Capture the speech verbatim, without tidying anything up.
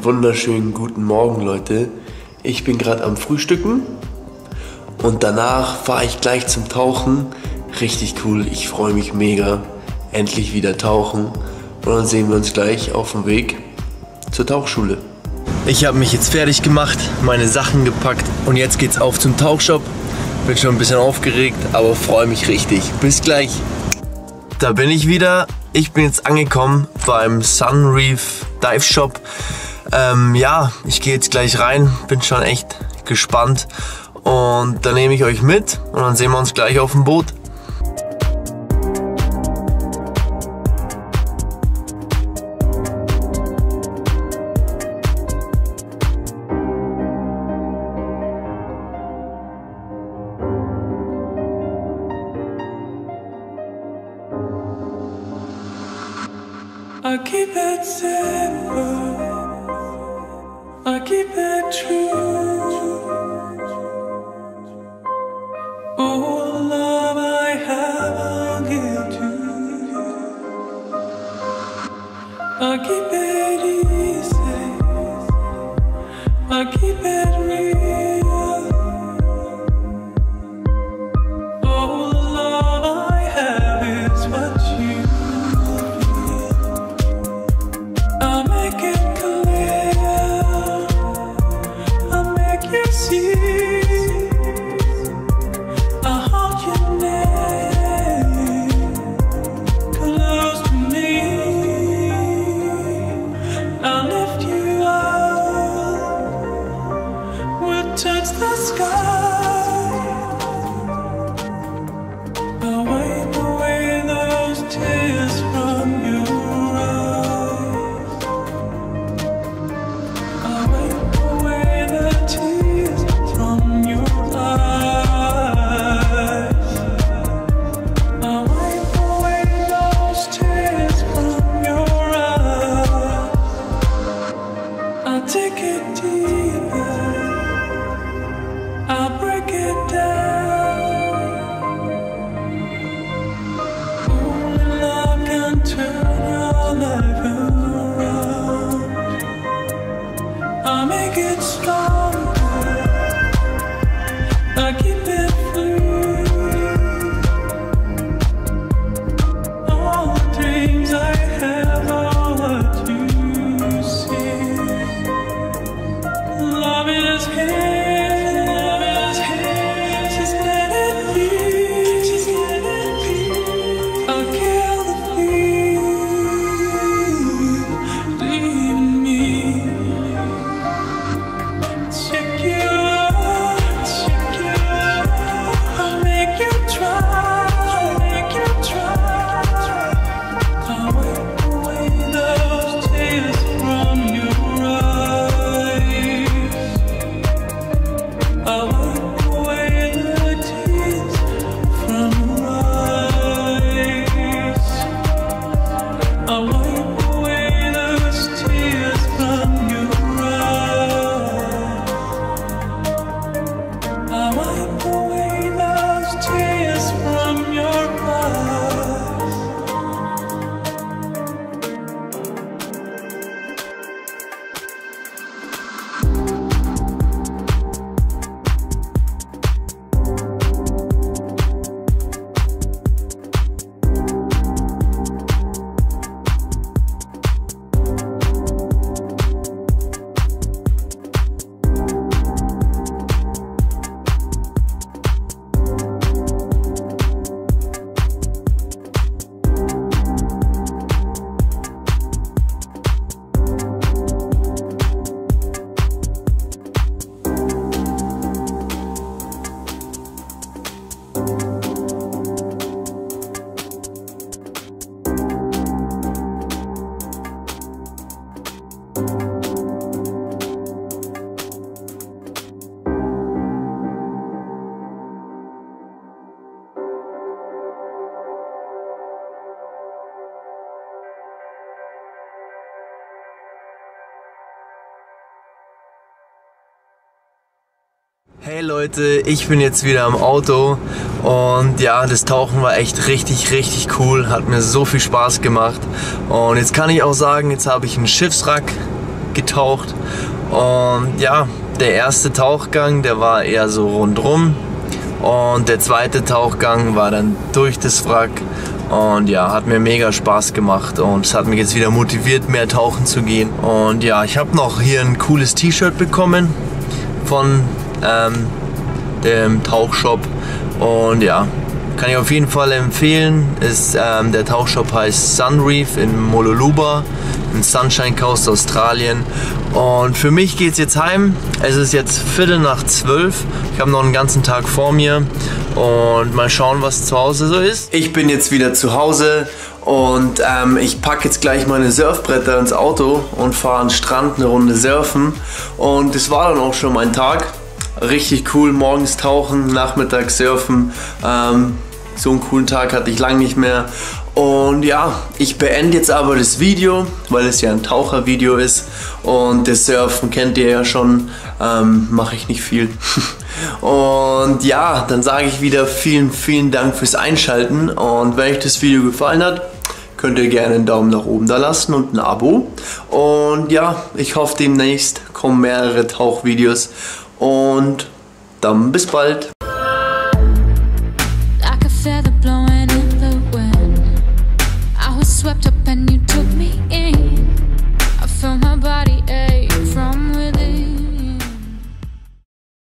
Einen wunderschönen guten Morgen, Leute. Ich bin gerade am Frühstücken und danach fahre ich gleich zum Tauchen. Richtig cool, ich freue mich mega. Endlich wieder tauchen und dann sehen wir uns gleich auf dem Weg zur Tauchschule. Ich habe mich jetzt fertig gemacht, meine Sachen gepackt und jetzt geht's auf zum Tauchshop. Bin schon ein bisschen aufgeregt, aber freue mich richtig. Bis gleich. Da bin ich wieder. Ich bin jetzt angekommen beim Sunreef Dive Shop. Ähm, ja, ich gehe jetzt gleich rein. Bin schon echt gespannt. Und dann nehme ich euch mit und dann sehen wir uns gleich auf dem Boot. I keep it simple, I keep it true. All love I have I'll give to you. I keep it easy, I keep it real. All love I have is what you. Touch the sky. I'll wipe away those tears from your eyes. I'll wipe away the tears from your eyes. I'll wipe away those tears from your eyes. I'll take it deeper, I'll break it down. Only love can turn our life around. I'll make it stronger, I keep it free. All the dreams I have are what you see. Love is here. Hey Leute, ich bin jetzt wieder am Auto und ja, das Tauchen war echt richtig, richtig cool, hat mir so viel Spaß gemacht und jetzt kann ich auch sagen, jetzt habe ich einen Schiffswrack getaucht. Und ja, der erste Tauchgang, der war eher so rundrum. Und der zweite Tauchgang war dann durch das Wrack. Und ja, hat mir mega Spaß gemacht und es hat mich jetzt wieder motiviert, mehr tauchen zu gehen. Und ja, ich habe noch hier ein cooles T-Shirt bekommen von ähm, dem Tauchshop. Und ja, kann ich auf jeden Fall empfehlen. Ist, ähm, der Tauchshop heißt Sunreef in Mooloolaba, in Sunshine Coast, Australien. Und für mich geht es jetzt heim. Es ist jetzt Viertel nach zwölf. Ich habe noch einen ganzen Tag vor mir. Und mal schauen, was zu Hause so ist. Ich bin jetzt wieder zu Hause und ähm, ich packe jetzt gleich meine Surfbretter ins Auto und fahre an den Strand eine Runde surfen. Und das war dann auch schon mein Tag. Richtig cool, morgens tauchen, nachmittags surfen. Ähm, so einen coolen Tag hatte ich lange nicht mehr. Und ja, ich beende jetzt aber das Video, weil es ja ein Tauchervideo ist. Und das Surfen kennt ihr ja schon, ähm, mache ich nicht viel. Und ja, dann sage ich wieder vielen, vielen Dank fürs Einschalten. Und wenn euch das Video gefallen hat, könnt ihr gerne einen Daumen nach oben da lassen und ein Abo. Und ja, ich hoffe demnächst kommen mehrere Tauchvideos. Und dann bis bald.